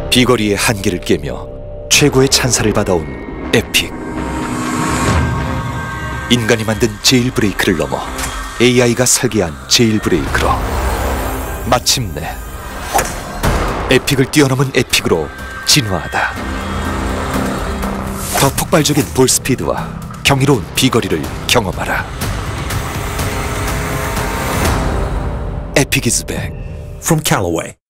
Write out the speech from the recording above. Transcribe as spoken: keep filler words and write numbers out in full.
비거리의 한계를 깨며 최고의 찬사를 받아온 에픽. 인간이 만든 제일브레이크를 넘어 에이아이가 설계한 제일브레이크로 마침내 에픽을 뛰어넘은 에픽으로 진화하다. 더 폭발적인 볼스피드와 경이로운 비거리를 경험하라. 에픽 is back. From Callaway.